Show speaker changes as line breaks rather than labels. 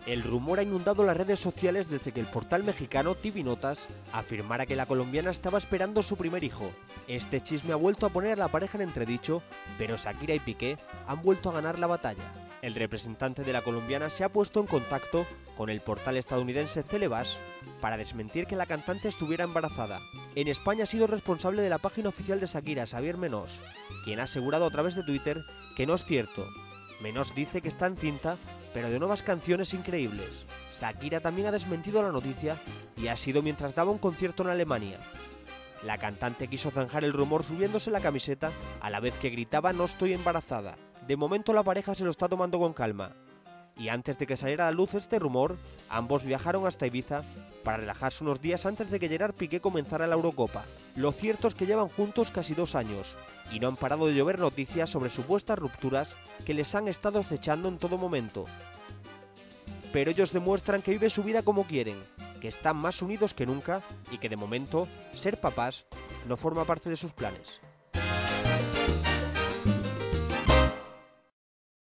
El rumor ha inundado las redes sociales desde que el portal mexicano TV Notas afirmara que la colombiana estaba esperando su primer hijo. Este chisme ha vuelto a poner a la pareja en entredicho, pero Shakira y Piqué han vuelto a ganar la batalla. El representante de la colombiana se ha puesto en contacto con el portal estadounidense Celebas para desmentir que la cantante estuviera embarazada. En España ha sido responsable de la página oficial de Shakira, Xavier Menós, quien ha asegurado a través de Twitter que no es cierto. Menós dice que está encinta, pero de nuevas canciones increíbles. Shakira también ha desmentido la noticia y ha sido mientras daba un concierto en Alemania. La cantante quiso zanjar el rumor subiéndose la camiseta a la vez que gritaba "no estoy embarazada". De momento la pareja se lo está tomando con calma. Y antes de que saliera a la luz este rumor, ambos viajaron hasta Ibiza para relajarse unos días antes de que Gerard Piqué comenzara la Eurocopa. Lo cierto es que llevan juntos casi 2 años y no han parado de llover noticias sobre supuestas rupturas que les han estado acechando en todo momento. Pero ellos demuestran que viven su vida como quieren, que están más unidos que nunca y que de momento ser papás no forma parte de sus planes.